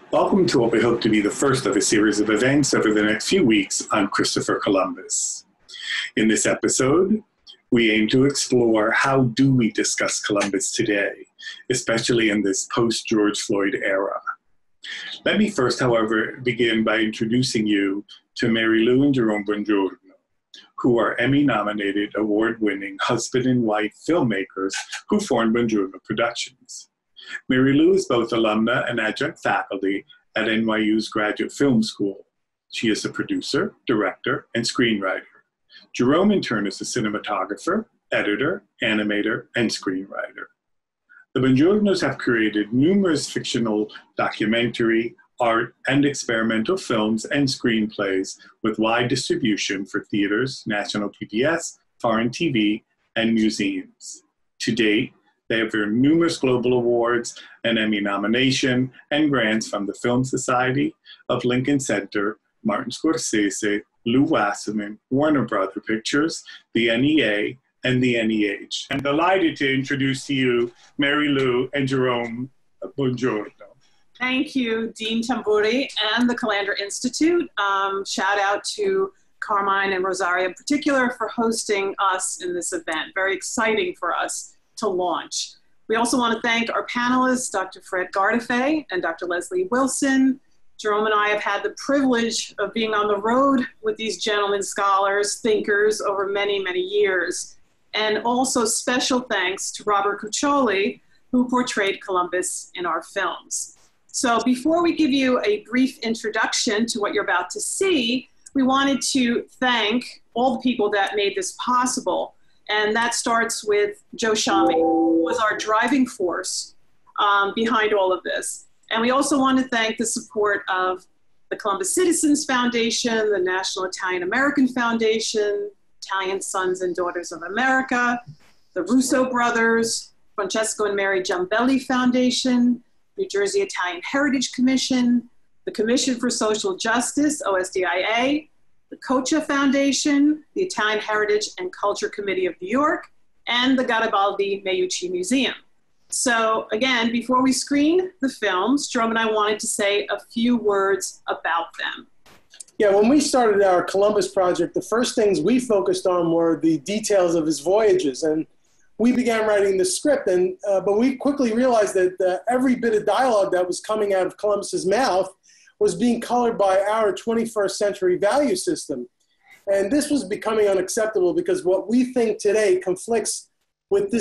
Welcome to what we hope to be the first of a series of events over the next few weeks on Christopher Columbus. In this episode, we aim to explore how do we discuss Columbus today, especially in this post-George Floyd era. Let me first, however, begin by introducing you to Mary Lou and Jerome Buongiorno, who are Emmy-nominated, award-winning husband and wife filmmakers who formed Buongiorno Productions. Mary Lou is both alumna and adjunct faculty at NYU's Graduate Film School. She is a producer, director, and screenwriter. Jerome, in turn, is a cinematographer, editor, animator, and screenwriter. The Buongiornos have created numerous fictional, documentary, art, and experimental films and screenplays with wide distribution for theaters, national PBS, foreign TV, and museums. To date, they have earned numerous global awards, an Emmy nomination, and grants from the Film Society of Lincoln Center, Martin Scorsese, Lou Wasserman, Warner Brother Pictures, the NEA, and the NEH. I'm delighted to introduce to you Mary Lou and Jerome Buongiorno. Thank you, Dean Tamburi and the Calandra Institute. Shout out to Carmine and Rosaria in particular for hosting us in this event. Very exciting for us to launch. We also want to thank our panelists, Dr. Fred Gardefee and Dr. Leslie Wilson. Jerome and I have had the privilege of being on the road with these gentlemen scholars, thinkers over many, many years. And also special thanks to Robert Cuccioli, who portrayed Columbus in our films. So before we give you a brief introduction to what you're about to see, we wanted to thank all the people that made this possible. And that starts with Joe Shami, who was our driving force behind all of this. And we also want to thank the support of the Columbus Citizens Foundation, the National Italian American Foundation, Italian Sons and Daughters of America, the Russo Brothers, Francesco and Mary Giambelli Foundation, New Jersey Italian Heritage Commission, the Commission for Social Justice, OSDIA, the Cocha Foundation, the Italian Heritage and Culture Committee of New York, and the Garibaldi Meucci Museum. So again, before we screen the films, Jerome and I wanted to say a few words about them. Yeah, when we started our Columbus project, the first things we focused on were the details of his voyages. And we began writing the script, but we quickly realized that every bit of dialogue that was coming out of Columbus's mouth was being colored by our 21st century value system. And this was becoming unacceptable because what we think today conflicts with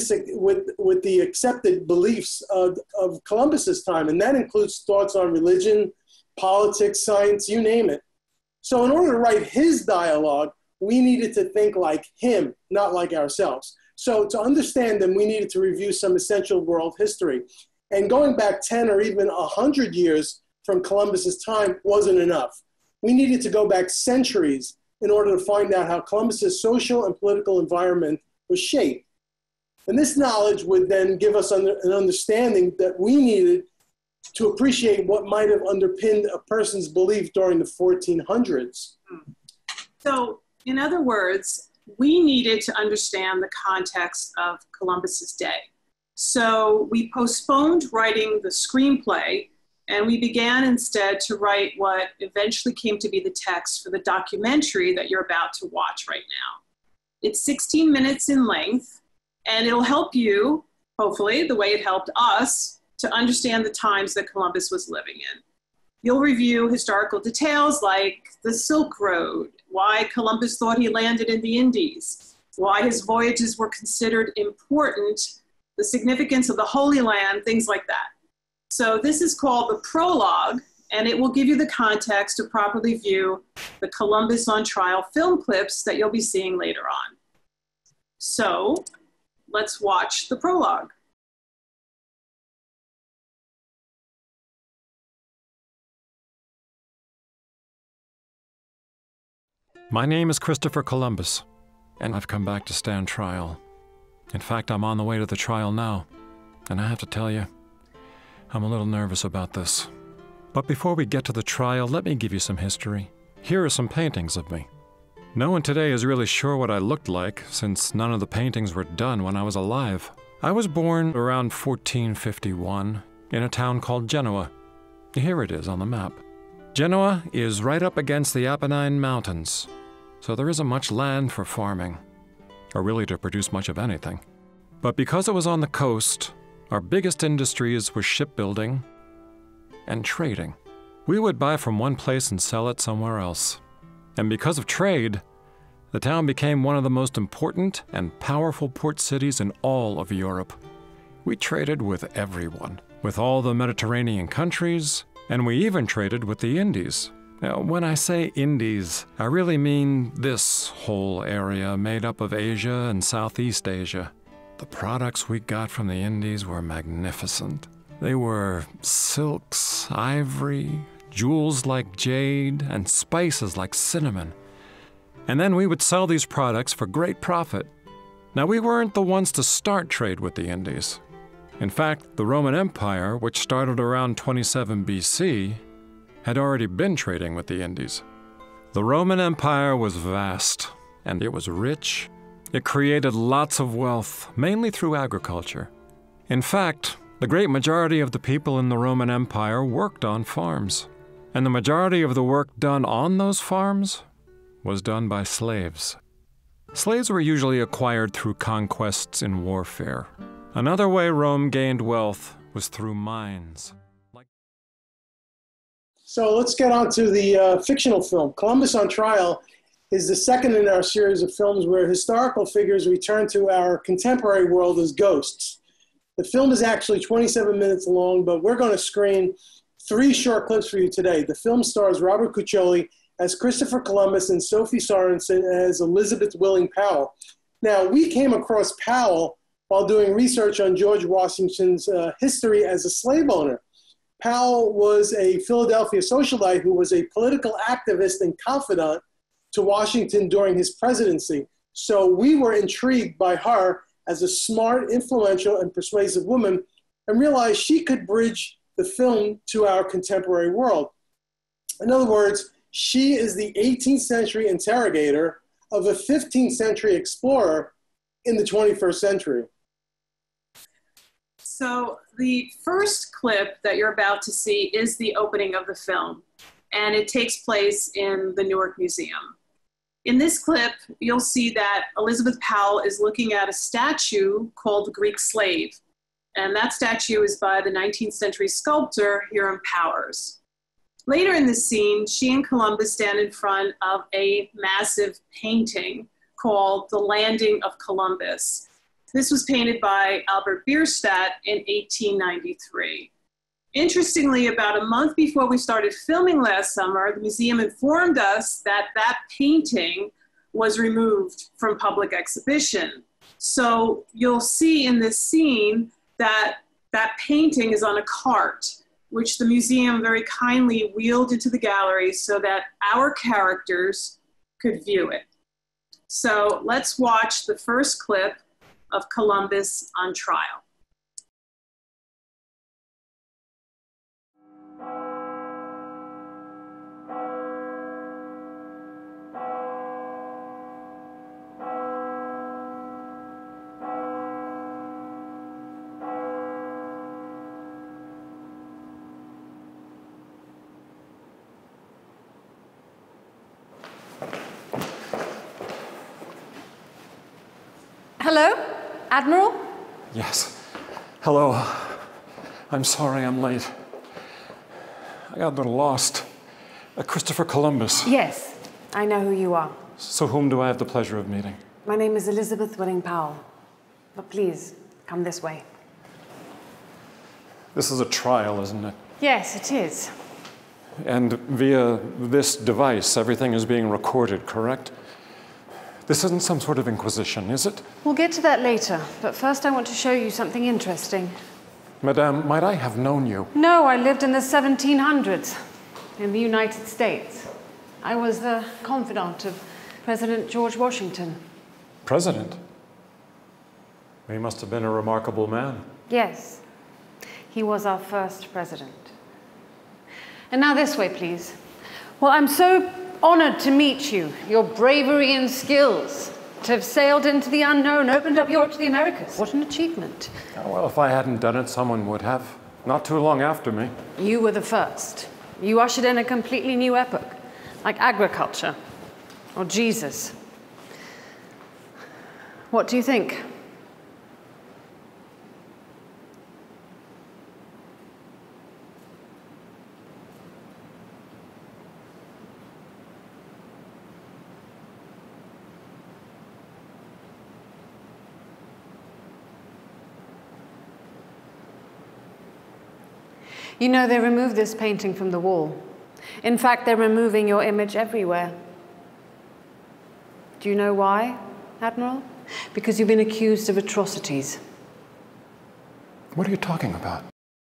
the accepted beliefs of Columbus's time. And that includes thoughts on religion, politics, science, you name it. So in order to write his dialogue, we needed to think like him, not like ourselves. So to understand them, we needed to review some essential world history. And going back 10 or even 100 years from Columbus's time wasn't enough. We needed to go back centuries in order to find out how Columbus's social and political environment was shaped. And this knowledge would then give us an understanding that we needed to appreciate what might have underpinned a person's belief during the 1400s. So, in other words, we needed to understand the context of Columbus's day. So we postponed writing the screenplay, and we began instead to write what eventually came to be the text for the documentary that you're about to watch right now. It's 16 minutes in length, and it'll help you, hopefully, the way it helped us, to understand the times that Columbus was living in. You'll review historical details like the Silk Road, why Columbus thought he landed in the Indies, why his voyages were considered important, the significance of the Holy Land, things like that. So this is called the prologue, and it will give you the context to properly view the Columbus on Trial film clips that you'll be seeing later on. So let's watch the prologue. My name is Christopher Columbus, and I've come back to stand trial. In fact, I'm on the way to the trial now, and I have to tell you, I'm a little nervous about this. But before we get to the trial, let me give you some history. Here are some paintings of me. No one today is really sure what I looked like, since none of the paintings were done when I was alive. I was born around 1451 in a town called Genoa. Here it is on the map. Genoa is right up against the Apennine Mountains, so there isn't much land for farming, or really to produce much of anything. But because it was on the coast, our biggest industries were shipbuilding and trading. We would buy from one place and sell it somewhere else. And because of trade, the town became one of the most important and powerful port cities in all of Europe. We traded with everyone, with all the Mediterranean countries, and we even traded with the Indies. Now, when I say Indies, I really mean this whole area made up of Asia and Southeast Asia. The products we got from the Indies were magnificent. They were silks, ivory, jewels like jade, and spices like cinnamon. And then we would sell these products for great profit. Now, we weren't the ones to start trade with the Indies. In fact, the Roman Empire, which started around 27 BC, had already been trading with the Indies. The Roman Empire was vast, and it was rich. It created lots of wealth, mainly through agriculture. In fact, the great majority of the people in the Roman Empire worked on farms, and the majority of the work done on those farms was done by slaves. Slaves were usually acquired through conquests in warfare. Another way Rome gained wealth was through mines. So let's get on to the fictional film. Columbus on Trial is the second in our series of films where historical figures return to our contemporary world as ghosts. The film is actually 27 minutes long, but we're going to screen 3 short clips for you today. The film stars Robert Cuccioli as Christopher Columbus and Sophie Sorensen as Elizabeth Willing Powell. Now, we came across Powell while doing research on George Washington's history as a slave owner. Powell was a Philadelphia socialite who was a political activist and confidant to Washington during his presidency. So we were intrigued by her as a smart, influential, and persuasive woman and realized she could bridge the film to our contemporary world. In other words, she is the 18th century interrogator of a 15th century explorer in the 21st century. So the first clip that you're about to see is the opening of the film, and it takes place in the Newark Museum. In this clip, you'll see that Elizabeth Powell is looking at a statue called the Greek Slave, and that statue is by the 19th century sculptor Hiram Powers. Later in the scene, she and Columbus stand in front of a massive painting called The Landing of Columbus. This was painted by Albert Bierstadt in 1893. Interestingly, about a month before we started filming last summer, the museum informed us that that painting was removed from public exhibition. So you'll see in this scene that that painting is on a cart, which the museum very kindly wheeled into the gallery so that our characters could view it. So let's watch the first clip of Columbus on Trial. Hello, Admiral? Yes. Hello. I'm sorry I'm late. I got a little lost. Christopher Columbus. Yes, I know who you are. So whom do I have the pleasure of meeting? My name is Elizabeth Willing Powell. But please, come this way. This is a trial, isn't it? Yes, it is. And via this device, everything is being recorded, correct? This isn't some sort of inquisition, is it? We'll get to that later, but first I want to show you something interesting. Madame, might I have known you? No, I lived in the 1700s in the United States. I was the confidant of President George Washington. President? He must have been a remarkable man. Yes, he was our first president. And now this way, please. Well, I'm so honored to meet you. Your bravery and skills to have sailed into the unknown, opened up Europe to the Americas. What an achievement. Oh, well, if I hadn't done it, someone would have. Not too long after me. You were the first. You ushered in a completely new epoch, like agriculture or Jesus. What do you think? You know, they removed this painting from the wall. In fact, they're removing your image everywhere. Do you know why, Admiral? Because you've been accused of atrocities. What are you talking about?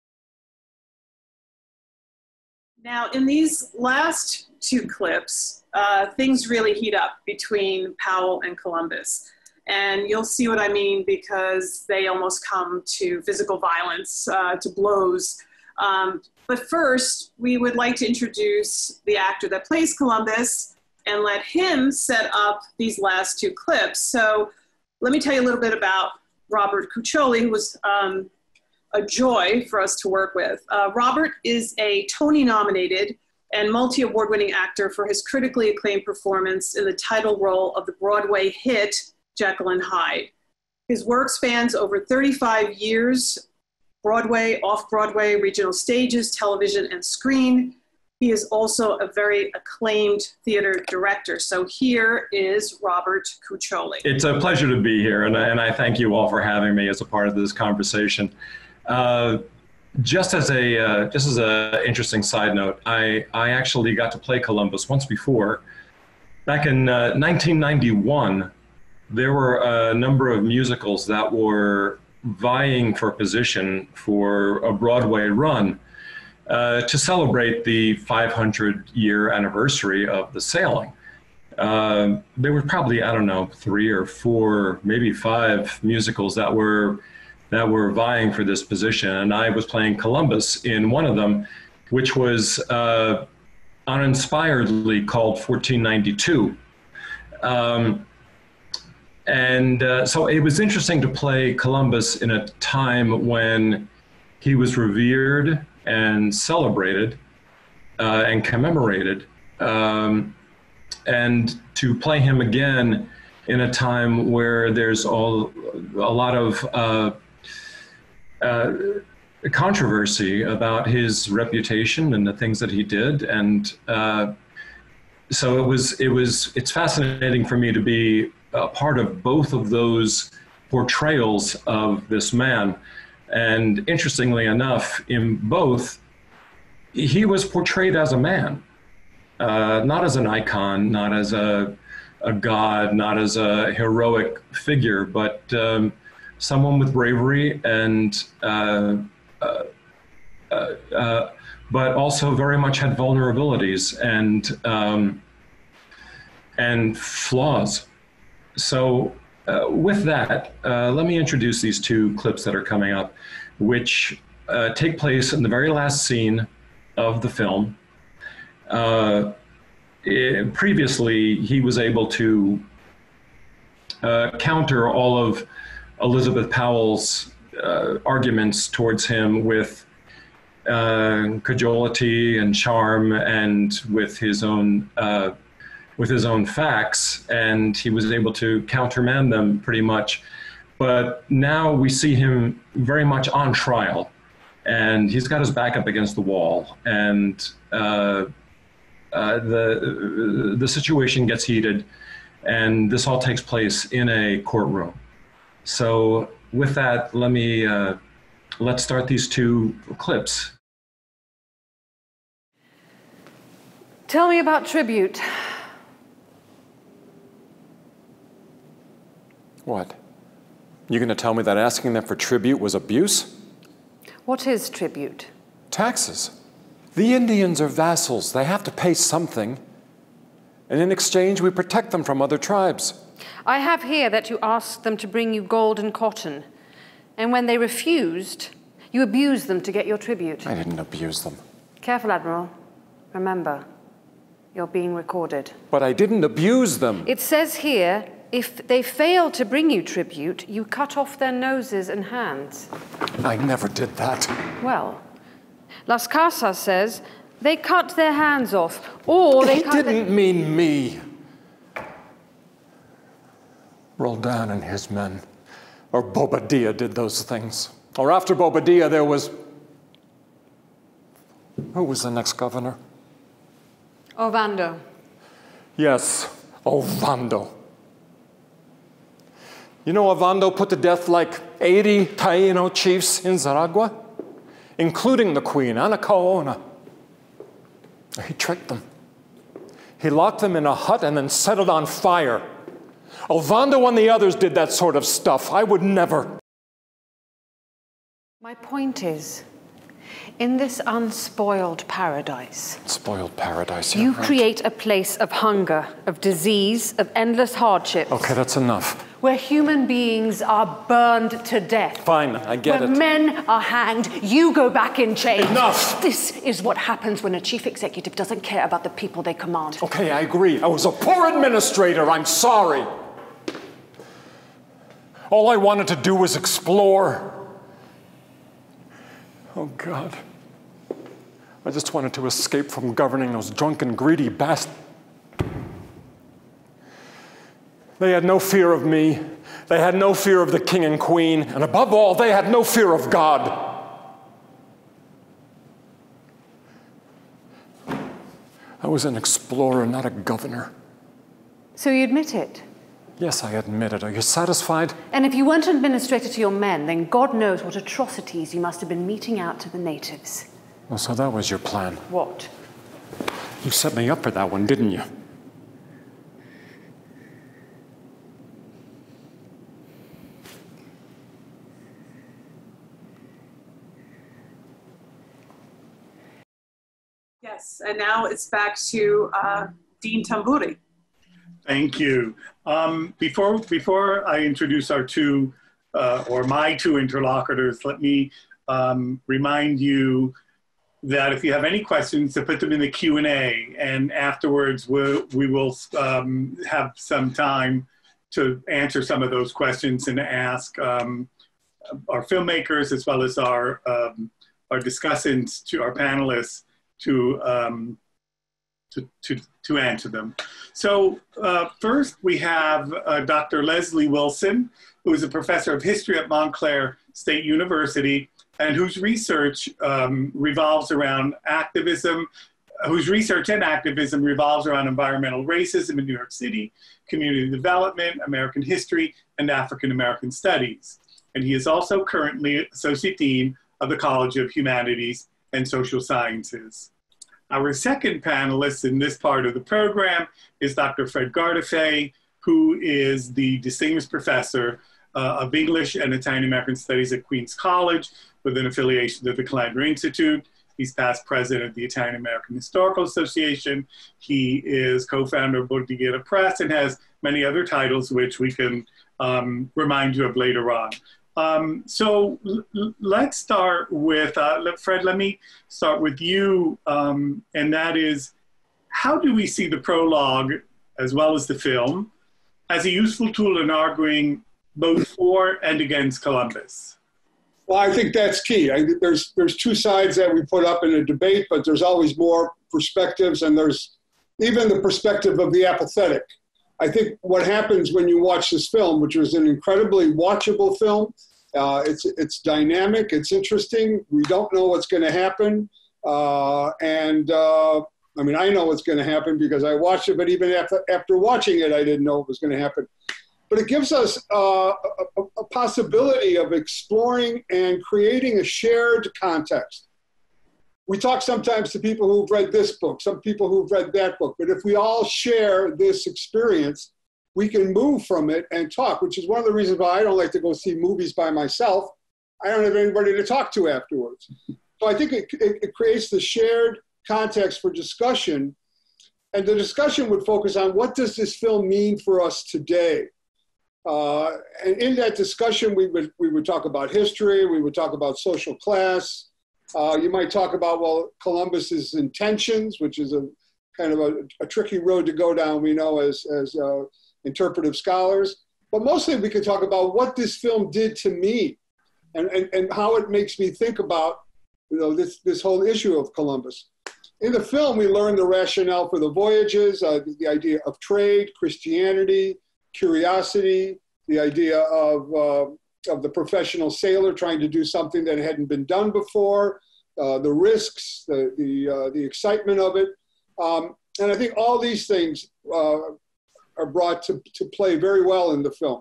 Now, in these last two clips, things really heat up between Powell and Columbus. And you'll see what I mean, because they almost come to physical violence, to blows. But first, we would like to introduce the actor that plays Columbus and let him set up these last two clips. So let me tell you a little bit about Robert Cuccioli, who was a joy for us to work with. Robert is a Tony-nominated and multi-award-winning actor for his critically acclaimed performance in the title role of the Broadway hit Jekyll and Hyde. His work spans over 35 years, Broadway, off-Broadway, regional stages, television, and screen. He is also a very acclaimed theater director. So here is Robert Cuccioli. It's a pleasure to be here, and I thank you all for having me as a part of this conversation. Just as a interesting side note, I actually got to play Columbus once before. Back in 1991, there were a number of musicals that were vying for position for a Broadway run to celebrate the 500-year anniversary of the sailing. There were probably, I don't know, 3 or 4, maybe 5 musicals that were vying for this position, and I was playing Columbus in one of them, which was uninspiredly called 1492. So it was interesting to play Columbus in a time when he was revered and celebrated and commemorated, and to play him again in a time where there's a lot of controversy about his reputation and the things that he did, and so it's fascinating for me to be a part of both of those portrayals of this man. And interestingly enough, in both, he was portrayed as a man, not as an icon, not as a god, not as a heroic figure, but someone with bravery and but also very much had vulnerabilities and flaws. So with that, let me introduce these two clips that are coming up, which take place in the very last scene of the film. Previously, he was able to counter all of Elizabeth Powell's arguments towards him with cajolity and charm and with his own facts, and he was able to countermand them pretty much. But now we see him very much on trial, and he's got his back up against the wall, and the situation gets heated, and this all takes place in a courtroom. So with that, let's start these two clips. Tell me about tribute. What? You going to tell me that asking them for tribute was abuse? What is tribute? Taxes. The Indians are vassals. They have to pay something. And in exchange, we protect them from other tribes. I have here that you asked them to bring you gold and cotton. And when they refused, you abused them to get your tribute. I didn't abuse them. Careful, Admiral. Remember, you're being recorded. But I didn't abuse them. It says here, if they fail to bring you tribute, you cut off their noses and hands. I never did that. Well, Las Casas says they cut their hands off, or they cut didn't mean me. Roldan and his men, or Bobadilla did those things. Or after Bobadilla, there was... Who was the next governor? Ovando. Yes, Ovando. You know Ovando put to death like 80 Taino chiefs in Zaragua, including the queen, Ana Caona. He tricked them. He locked them in a hut and then set it on fire. Ovando and the others did that sort of stuff. I would never. My point is, in this unspoiled paradise, Spoiled paradise, yeah, you right. create a place of hunger, of disease, of endless hardships. Okay, that's enough. Where human beings are burned to death. Fine, I get Where it. men are hanged, you go back in chains. Enough! This is what happens when a chief executive doesn't care about the people they command. Okay, I agree. I was a poor administrator. I'm sorry. All I wanted to do was explore. Oh, God. I just wanted to escape from governing those drunken, greedy bastards. They had no fear of me. They had no fear of the king and queen. And above all, they had no fear of God. I was an explorer, not a governor. So you admit it? Yes, I admit it. Are you satisfied? And if you weren't an administrator to your men, then God knows what atrocities you must have been meting out to the natives. Oh, so that was your plan. What? You set me up for that one, didn't you? Yes, and now it's back to Dean Tamburri. Thank you. Before I introduce our two, or my two interlocutors, let me remind you that if you have any questions, to put them in the Q&A, and afterwards we will have some time to answer some of those questions and ask our filmmakers as well as our discussants, to our panelists, to answer them. So first we have Dr. Leslie Wilson, who is a professor of history at Montclair State University, and whose research revolves around activism, whose research and activism revolves around environmental racism in New York City, community development, American history, and African American studies. And he is also currently Associate Dean of the College of Humanities and Social Sciences. Our second panelist in this part of the program is Dr. Fred Gardefee, who is the Distinguished Professor of English and Italian American Studies at Queens College with an affiliation to the Calandra Institute. He's past president of the Italian American Historical Association. He is co-founder of Bordighera Press and has many other titles, which we can remind you of later on. So let's start with, Fred, let me start with you, and that is, how do we see the prologue, as well as the film, as a useful tool in arguing both for and against Columbus? Well, I think that's key. There's two sides that we put up in a debate, but there's always more perspectives, and there's even the perspective of the apathetic. I think what happens when you watch this film, which was an incredibly watchable film, it's dynamic, it's interesting. We don't know what's going to happen. I mean, I know what's going to happen because I watched it, but even after watching it, I didn't know what was going to happen. But it gives us a possibility of exploring and creating a shared context. We talk sometimes to people who've read this book, some people who've read that book, but if we all share this experience, we can move from it and talk, which is one of the reasons why I don't like to go see movies by myself. I don't have anybody to talk to afterwards. So I think it creates the shared context for discussion, and the discussion would focus on what does this film mean for us today? And in that discussion, we would talk about history, we would talk about social class. You might talk about, well, Columbus's intentions, which is a kind of a tricky road to go down, we know, as interpretive scholars. But mostly we could talk about what this film did to me and how it makes me think about this whole issue of Columbus. In the film, we learn the rationale for the voyages, the idea of trade, Christianity, curiosity, the idea of the professional sailor trying to do something that hadn't been done before, the risks, the excitement of it. And I think all these things are brought to play very well in the film.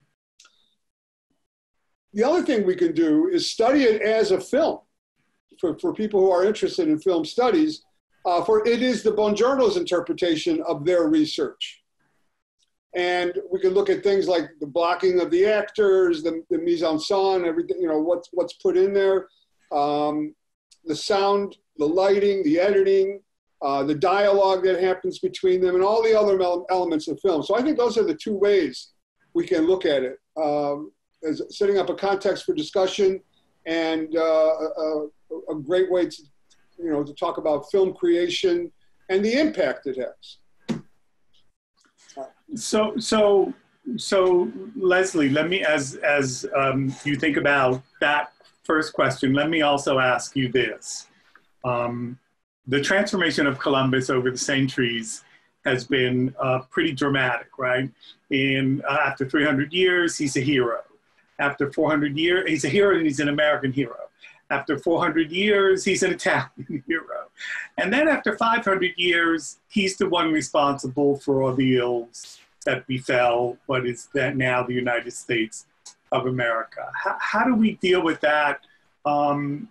The other thing we can do is study it as a film for people who are interested in film studies, for it is the Buongiorno's interpretation of their research. And we can look at things like the blocking of the actors, the mise en scène, everything, what's put in there, the sound, the lighting, the editing, the dialogue that happens between them, and all the other elements of film. So I think those are the two ways we can look at it, as setting up a context for discussion, and a great way to talk about film creation and the impact it has. So Leslie, let me, as you think about that first question, let me also ask you this. The transformation of Columbus over the centuries has been pretty dramatic, right? After 300 years, he's a hero. After 400 years, he's a hero and he's an American hero. After 400 years, he's an Italian hero. And then after 500 years, he's the one responsible for all the ills that befell what is that now the United States of America. How do we deal with that? And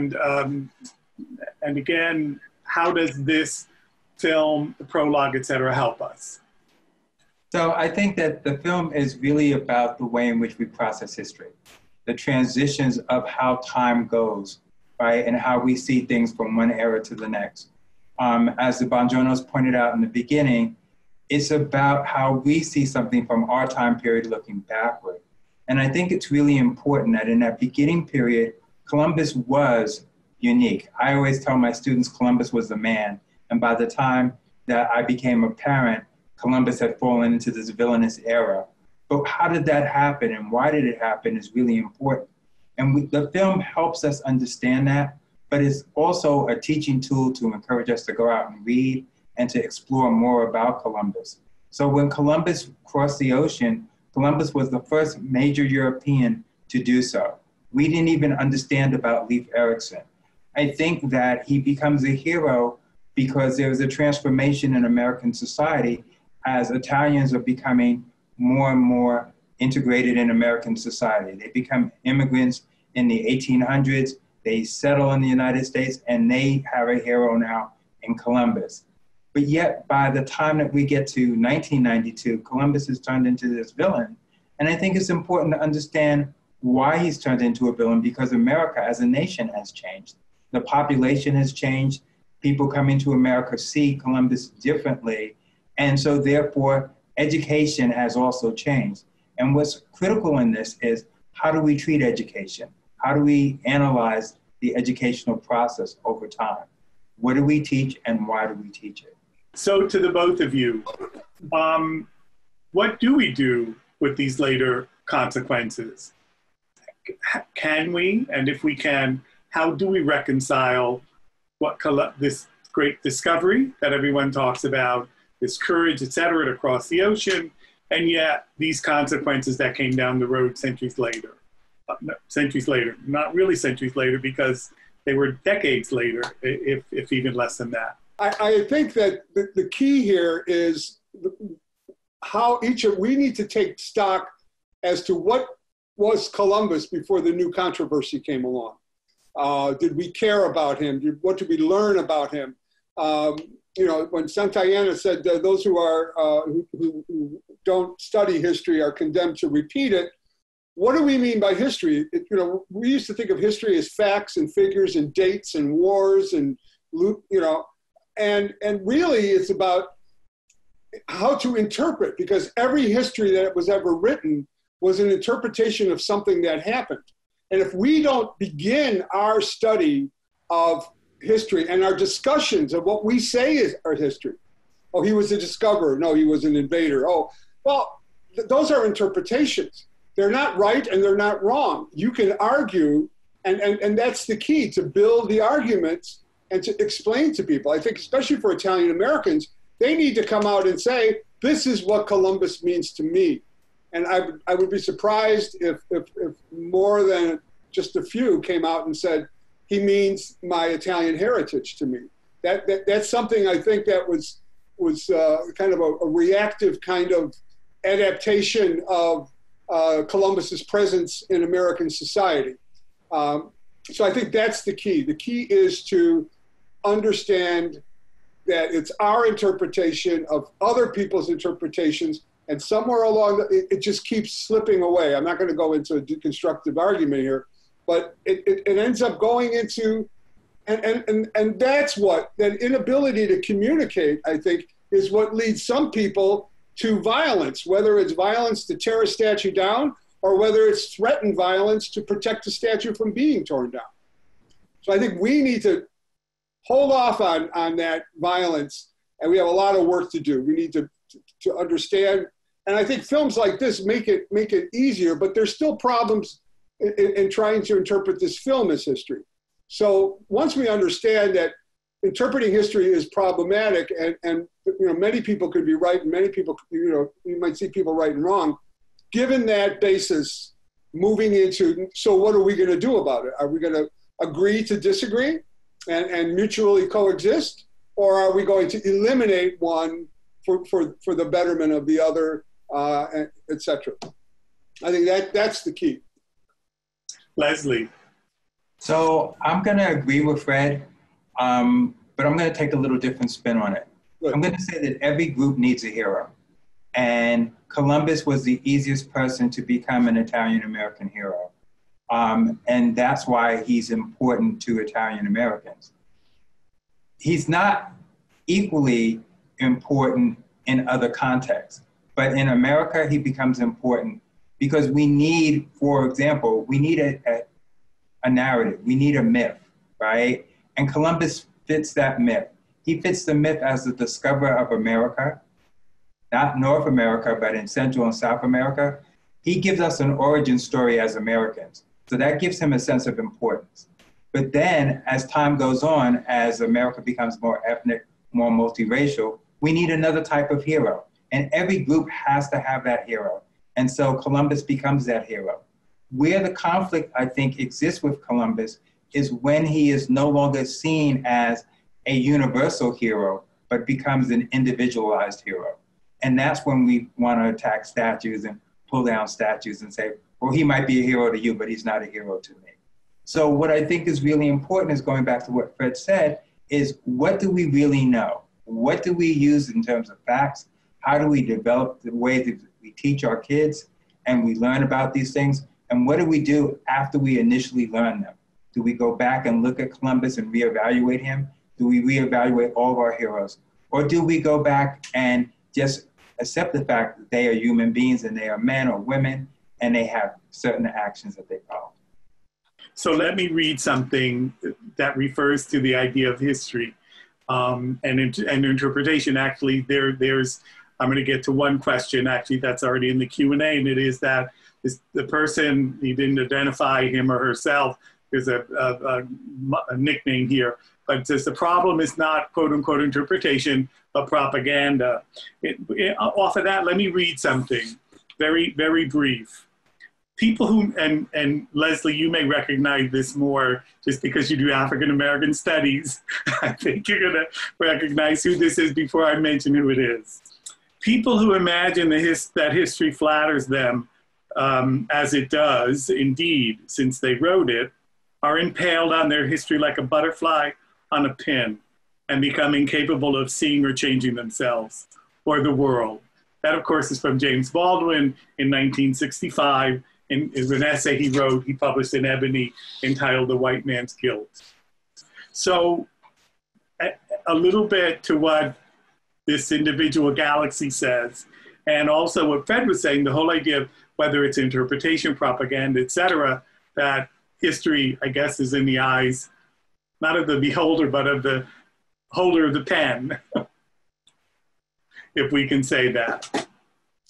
again, how does this film, the prologue, et cetera, help us? So I think that the film is really about the way in which we process history, the transitions of how time goes, right? And how we see things from one era to the next. As the Buongiornos pointed out in the beginning, it's about how we see something from our time period looking backward. And I think it's really important that in that beginning period, Columbus was unique. I always tell my students Columbus was the man. And by the time that I became a parent, Columbus had fallen into this villainous era. But how did that happen and why did it happen is really important. And the film helps us understand that, but it's also a teaching tool to encourage us to go out and read and to explore more about Columbus. So when Columbus crossed the ocean, Columbus was the first major European to do so. We didn't even understand about Leif Erikson. I think that he becomes a hero because there was a transformation in American society as Italians are becoming more and more integrated in American society. They become immigrants in the 1800s, they settle in the United States, and they have a hero now in Columbus. But yet, by the time that we get to 1992, Columbus is turned into this villain. And I think it's important to understand why he's turned into a villain, because America as a nation has changed. The population has changed. People coming to America see Columbus differently. And so therefore, education has also changed. And what's critical in this is, how do we treat education? How do we analyze the educational process over time? What do we teach and why do we teach it? So to the both of you, what do we do with these later consequences? Can we, and if we can, how do we reconcile this great discovery that everyone talks about, this courage, et cetera, to cross the ocean, and yet these consequences that came down the road centuries later? Not really centuries later, because they were decades later, if even less than that. I think that the key here is how we need to take stock as to what was Columbus before the new controversy came along. Did we care about him? What did we learn about him? When Santayana said those who don't study history are condemned to repeat it, what do we mean by history? We used to think of history as facts and figures and dates and wars and and really it's about how to interpret, because every history that was ever written was an interpretation of something that happened. And if we don't begin our study of history and our discussions of what we say is our history, oh, he was a discoverer, no, he was an invader, oh, well, those are interpretations. They're not right and they're not wrong. You can argue And that's the key, to build the arguments and to explain to people. I think especially for Italian Americans, they need to come out and say, this is what Columbus means to me. And I would be surprised if more than just a few came out and said, he means my Italian heritage to me. That's something I think that was kind of a reactive kind of adaptation of Columbus's presence in American society. So I think that's the key. The key is to understand that it's our interpretation of other people's interpretations, and somewhere along it just keeps slipping away. I'm not going to go into a deconstructive argument here, but it ends up going into, and that's what, that inability to communicate, I think, is what leads some people to violence, whether it's violence to tear a statue down or whether it's threatened violence to protect the statue from being torn down. So I think we need to hold off on that violence, and we have a lot of work to do. We need to understand, and I think films like this make it easier, but there's still problems in trying to interpret this film as history. So once we understand that interpreting history is problematic, and many people could be right, and many people, you might see people right and wrong. Given that basis, moving into, so what are we going to do about it? Are we going to agree to disagree and mutually coexist, or are we going to eliminate one for the betterment of the other, et cetera? I think that's the key. Leslie. So I'm going to agree with Fred, but I'm going to take a little different spin on it. Good. I'm going to say that every group needs a hero. And Columbus was the easiest person to become an Italian-American hero. And that's why he's important to Italian-Americans. He's not equally important in other contexts, but in America, he becomes important because we need, for example, we need a narrative, we need a myth, right? And Columbus fits that myth. He fits the myth as the discoverer of America, not North America, but in Central and South America. He gives us an origin story as Americans. So that gives him a sense of importance. But then as time goes on, as America becomes more ethnic, more multiracial, we need another type of hero. And every group has to have that hero. And so Columbus becomes that hero. Where the conflict, I think, exists with Columbus is when he is no longer seen as a universal hero, but becomes an individualized hero. And that's when we want to attack statues and pull down statues and say, well, he might be a hero to you, but he's not a hero to me. So what I think is really important is going back to what Fred said, is what do we really know? What do we use in terms of facts? How do we develop the way that we teach our kids and we learn about these things? And what do we do after we initially learn them? Do we go back and look at Columbus and reevaluate him? Do we reevaluate all of our heroes? Or do we go back and just accept the fact that they are human beings and they are men or women and they have certain actions that they follow? So let me read something that refers to the idea of history and interpretation. Actually, there's I'm going to get to one question, actually, that's already in the Q&A, and it is that the person, he didn't identify him or herself, there's a nickname here, but it says the problem is not quote-unquote interpretation, but propaganda. Off of that, let me read something, very, very brief. People who, and Leslie, you may recognize this more just because you do African-American studies. I think you're going to recognize who this is before I mention who it is. People who imagine that history flatters them, as it does, indeed, since they wrote it, are impaled on their history like a butterfly on a pin and become incapable of seeing or changing themselves or the world. That, of course, is from James Baldwin in 1965. And is an essay he wrote, he published in Ebony, entitled The White Man's Guilt. So a little bit to what this individual galaxy says, and also what Fred was saying, the whole idea of whether it's interpretation, propaganda, et cetera, that history, I guess, is in the eyes, not of the beholder, but of the holder of the pen, if we can say that.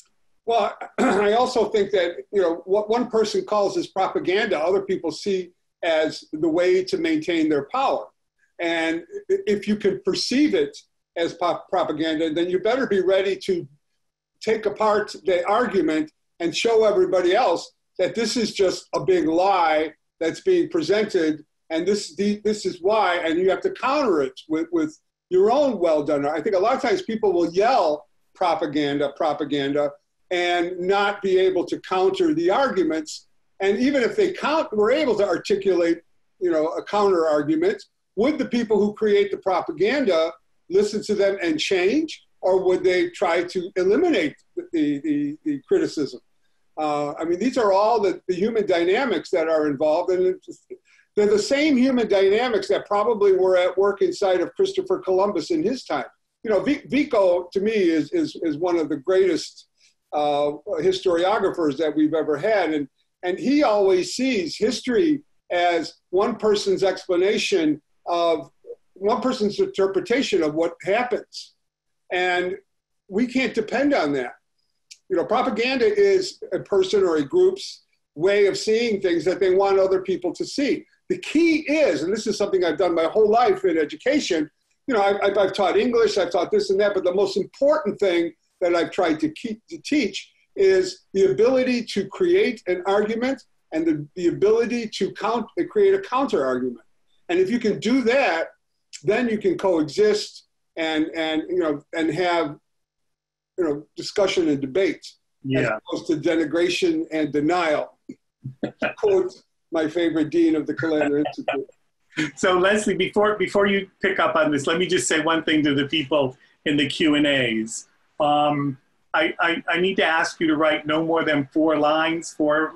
Well, I also think that, what one person calls as propaganda, other people see as the way to maintain their power. And if you can perceive it as propaganda, then you better be ready to take apart the argument and show everybody else that this is just a big lie that's being presented, and this is why, and you have to counter it with your own well done. I think a lot of times people will yell propaganda, and not be able to counter the arguments. And even if they were able to articulate, a counter argument, would the people who create the propaganda listen to them and change, or would they try to eliminate the criticism? These are all the human dynamics that are involved, and they're the same human dynamics that probably were at work inside of Christopher Columbus in his time. Vico, to me, is one of the greatest historiographers that we've ever had, and he always sees history as one person's explanation of one person's interpretation of what happens, and we can't depend on that. Propaganda is a person or a group's way of seeing things that they want other people to see. The key is, and this is something I've done my whole life in education, I've taught English, I've taught this and that, but the most important thing that I've tried to teach is the ability to create an argument and the ability to create a counter argument. And if you can do that, then you can coexist and have discussion and debate, as opposed to denigration and denial. Quote my favorite dean of the Calandra Institute. So Leslie, before you pick up on this, let me just say one thing to the people in the Q&As. I need to ask you to write no more than 4 lines Paul,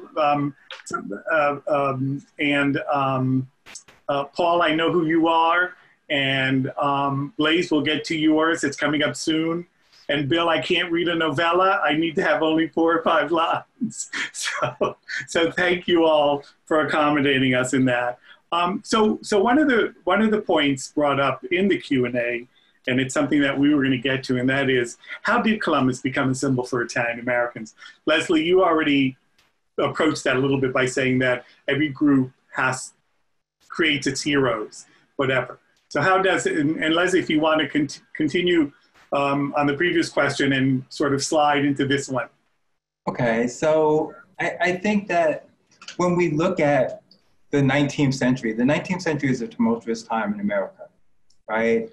I know who you are, and Blaise will get to yours. It's coming up soon. And Bill, I can't read a novella. I need to have only 4 or 5 lines. So thank you all for accommodating us in that. So one of the points brought up in the Q&A, and it's something that we were going to get to, and that is, how did Columbus become a symbol for Italian Americans? Leslie, you already approached that a little bit by saying that every group creates its heroes, whatever. So how does it, and Leslie, if you want to continue on the previous question and sort of slide into this one. Okay, so I think that when we look at the 19th century is a tumultuous time in America, right?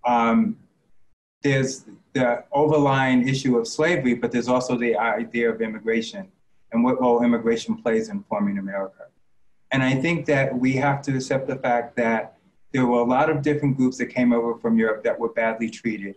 There's the overlying issue of slavery, but there's also the idea of immigration and what role immigration plays in forming America. And I think that we have to accept the fact that there were a lot of different groups that came over from Europe that were badly treated.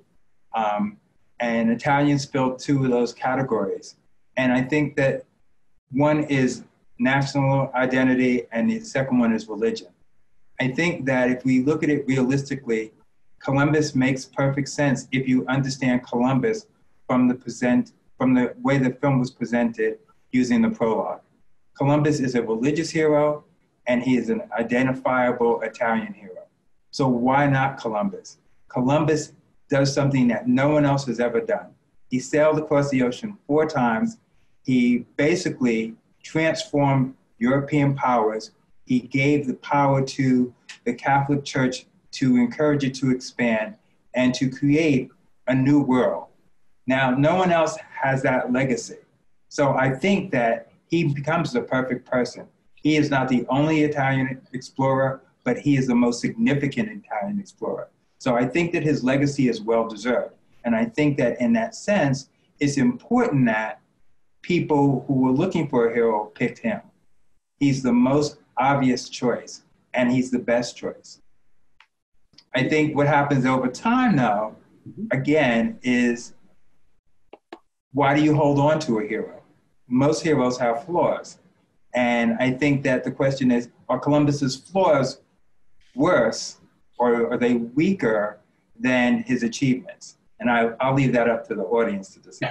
And Italians filled 2 of those categories. And I think that one is national identity and the second one is religion. I think that if we look at it realistically, Columbus makes perfect sense if you understand Columbus from the way the film was presented using the prologue. Columbus is a religious hero and he is an identifiable Italian hero. So why not Columbus? Columbus does something that no one else has ever done. He sailed across the ocean 4 times. He basically transformed European powers. He gave the power to the Catholic Church to encourage it to expand and to create a new world. Now, no one else has that legacy. So I think that he becomes the perfect person. He is not the only Italian explorer, but he is the most significant Italian explorer. So I think that his legacy is well-deserved. And I think that in that sense, it's important that people who were looking for a hero picked him. He's the most obvious choice, and he's the best choice. I think what happens over time now, again, is why do you hold on to a hero? Most heroes have flaws. And I think that the question is, are Columbus's flaws worse or are they weaker than his achievements? And I'll leave that up to the audience to decide.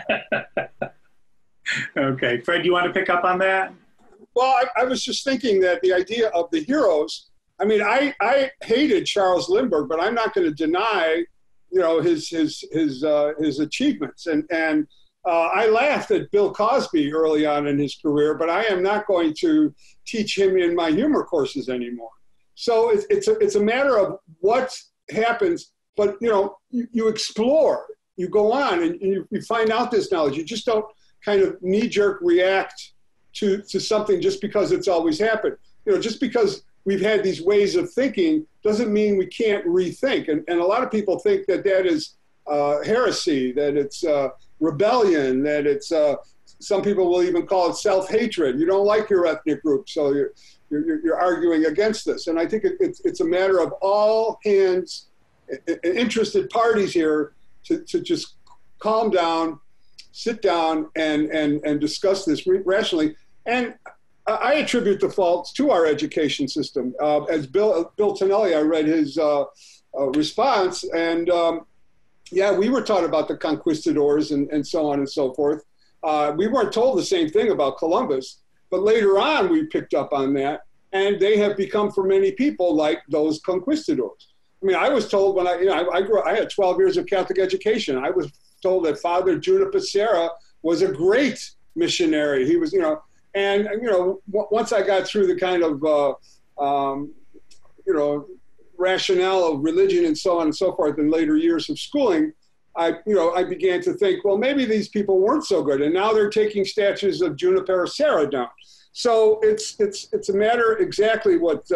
Okay, Fred, you want to pick up on that? Well, I was just thinking that the idea of the heroes, I mean, I hated Charles Lindbergh, but I'm not going to deny, his achievements. And I laughed at Bill Cosby early on in his career, but I am not going to teach him in my humor courses anymore. So it's a matter of what happens, but you explore, you go on, and you find out this knowledge. You just don't kind of knee-jerk react to something just because it's always happened. Just because we've had these ways of thinking doesn't mean we can't rethink. And a lot of people think that is heresy, that it's rebellion, that it's some people will even call it self-hatred. You don't like your ethnic group, so you're arguing against this. And I think it's a matter of all hands, interested parties here to just calm down, sit down, and discuss this rationally. And I attribute the faults to our education system. As Bill Tonelli, I read his response, and yeah, we were taught about the conquistadors and so on and so forth. We weren't told the same thing about Columbus, but later on we picked up on that, and they have become for many people like those conquistadors. I mean, I was told when I had 12 years of Catholic education. I was told that Father Judah Becerra was a great missionary. He was, and once I got through the kind of, rationale of religion and so on and so forth in later years of schooling, I began to think, well, maybe these people weren't so good, and now they're taking statues of Junipero Serra down. So it's a matter exactly what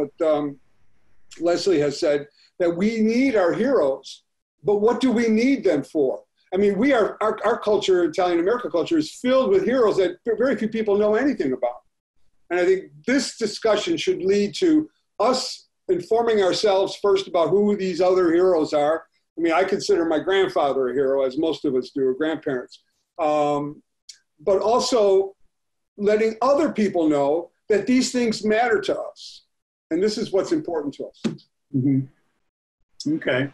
Leslie has said, that we need our heroes, but what do we need them for? I mean, our culture, Italian American culture, is filled with heroes that very few people know anything about. And I think this discussion should lead to us informing ourselves first about who these other heroes are. I mean, I consider my grandfather a hero, as most of us do, or grandparents. But also letting other people know that these things matter to us. And this is what's important to us. Mm-hmm. Okay.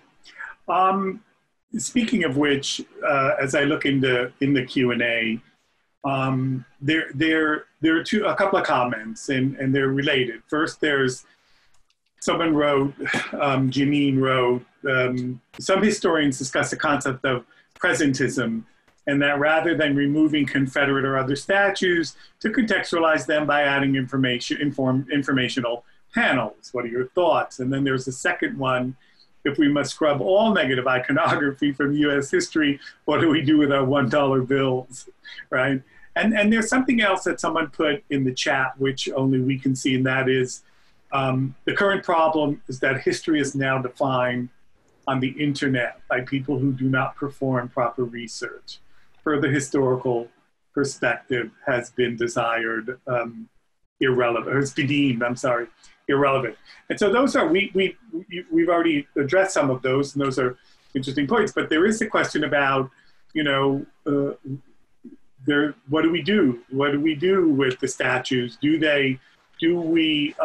Speaking of which, as I look in the Q&A, there are a couple of comments, and they're related. First, someone wrote, Janine wrote, some historians discuss the concept of presentism, and that rather than removing Confederate or other statues, to contextualize them by adding informational panels. What are your thoughts? And then there's a second one. If we must scrub all negative iconography from U.S. history, what do we do with our $1 bills, right? And there's something else that someone put in the chat, which only we can see, and that is the current problem is that history is now defined on the internet by people who do not perform proper research. Further historical perspective has been desired irrelevant, or has been deemed, irrelevant. And so those are, we've already addressed some of those, and those are interesting points, but there is a question about, what do we do? What do we do with the statues? Do we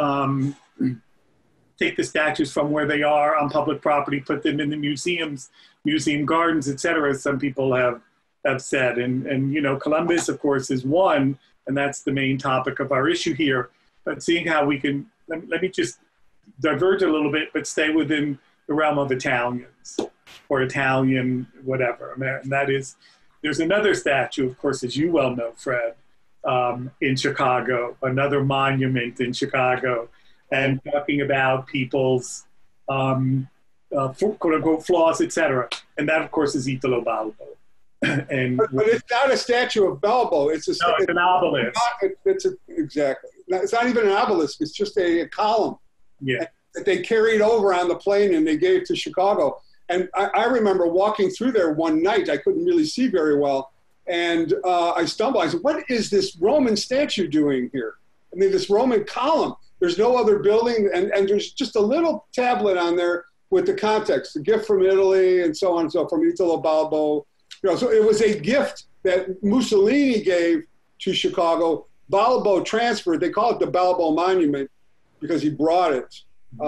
take the statues from where they are on public property, put them in the museums, museum gardens, et cetera, as some people have said. And Columbus, of course, is one, and that's the main topic of our issue here. But seeing how we can, let me just diverge a little bit, but stay within the realm of Italians or Italian whatever. And that is, there's another statue, of course, as you well know, Fred, in Chicago, another monument in Chicago, and talking about people's quote unquote flaws, etc. And that, of course, is Italo Balbo. But it's not a statue of Balbo. It's an obelisk. Exactly. It's not even an obelisk. It's just a column. Yeah. That they carried over on the plane and they gave to Chicago. And I remember walking through there one night. I couldn't really see very well. And I stumbled. I said, what is this Roman statue doing here? I mean, this Roman column. There's no other building. And there's just a little tablet on there with the context, a gift from Italy and so on and so forth, from Italo Balbo. So it was a gift that Mussolini gave to Chicago. Balbo transferred. They call it the Balbo Monument because he brought it.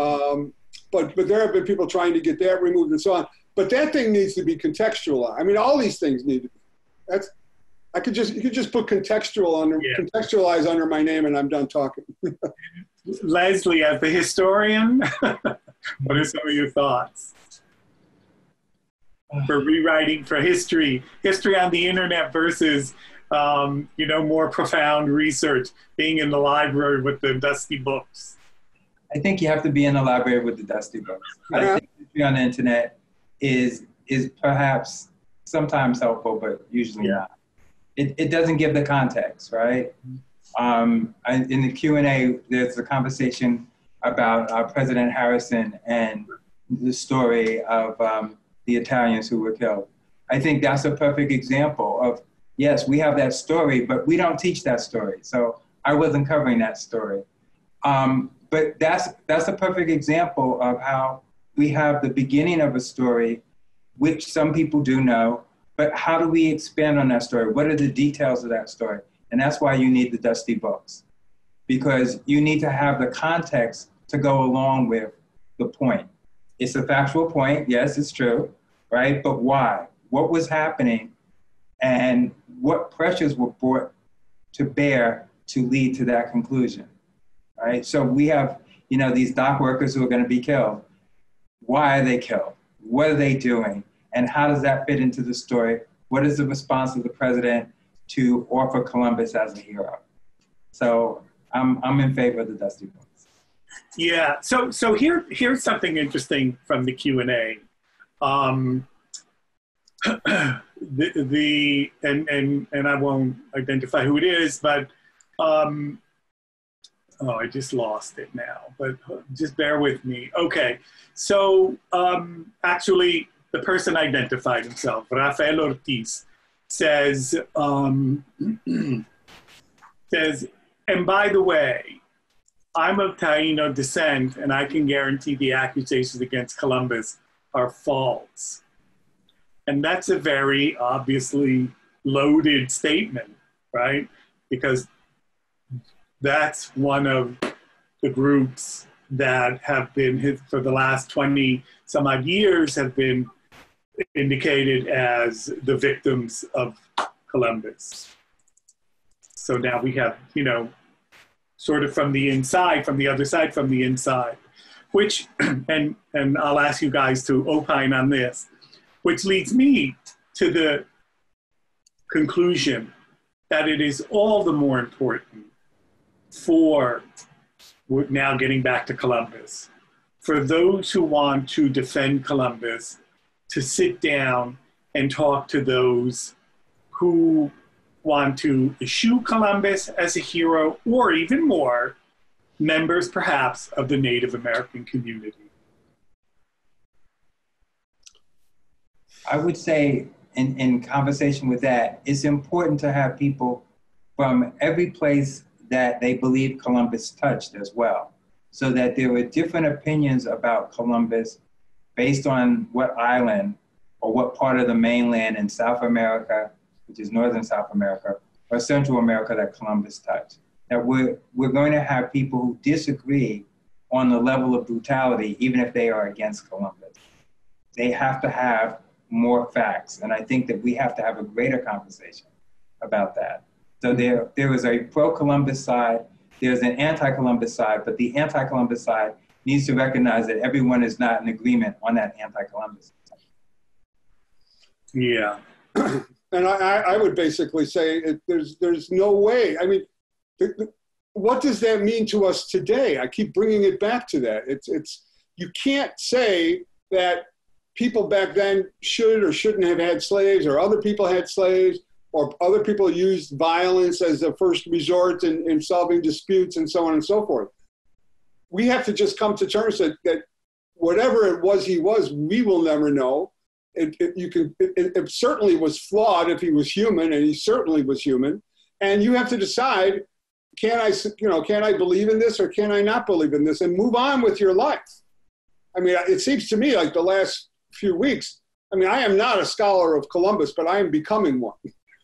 But there have been people trying to get that removed and so on. But that thing needs to be contextualized. I mean, all these things need to be. You could just put contextualize under my name, and I'm done talking. Leslie, as the historian, what are some of your thoughts? for rewriting for history on the internet versus, more profound research, being in the library with the dusty books? I think you have to be in the library with the dusty books. I think history on the internet is perhaps sometimes helpful, but usually not. It doesn't give the context, right? In the Q&A, there's a conversation about President Harrison and the story of the Italians who were killed. I think that's a perfect example of, yes, we have that story, but we don't teach that story. So I wasn't covering that story. But that's a perfect example of how we have the beginning of a story, which some people do know, but how do we expand on that story? What are the details of that story? And that's why you need the dusty books, because you need to have the context to go along with the point. It's a factual point, yes, it's true, right? But why? What was happening and what pressures were brought to bear to lead to that conclusion, right? So we have, these dock workers who are going to be killed. Why are they killed? What are they doing? And how does that fit into the story? What is the response of the president to offer Columbus as a hero? So I'm in favor of the dusty books. Yeah. So here's something interesting from the Q&A. And I won't identify who it is, but I just lost it now. But just bear with me. Okay. So actually, the person identified himself, Rafael Ortiz, says, and by the way, I'm of Taino descent, and I can guarantee the accusations against Columbus are false. And that's a very obviously loaded statement, right? Because that's one of the groups that have been, for the last 20 some odd years, have been indicated as the victims of Columbus. So now we have, sort of from the inside, from the other side, from the inside, which, and I'll ask you guys to opine on this, which leads me to the conclusion that it is all the more important for, we're now getting back to Columbus, for those who want to defend Columbus to sit down and talk to those who want to eschew Columbus as a hero, or even more, members perhaps of the Native American community. I would say in conversation with that, it's important to have people from every place that they believe Columbus touched as well, so that there were different opinions about Columbus based on what island or what part of the mainland in South America, which is Northern South America, or Central America that Columbus touched. That we're going to have people who disagree on the level of brutality, even if they are against Columbus. They have to have more facts. And I think that we have to have a greater conversation about that. So there is a pro-Columbus side, there's an anti-Columbus side, but the anti-Columbus side needs to recognize that everyone is not in agreement on that anti-Columbus side. Yeah. And I would basically say there's no way. I mean, what does that mean to us today? I keep bringing it back to that. You can't say that people back then should or shouldn't have had slaves, or other people had slaves, or other people used violence as a first resort in solving disputes and so on and so forth. We have to just come to terms that whatever it was he was, we will never know. It certainly was flawed if he was human, and he certainly was human. And you have to decide, can I believe in this or can I not believe in this, and move on with your life. I mean, it seems to me like the last few weeks, I am not a scholar of Columbus, but I am becoming one,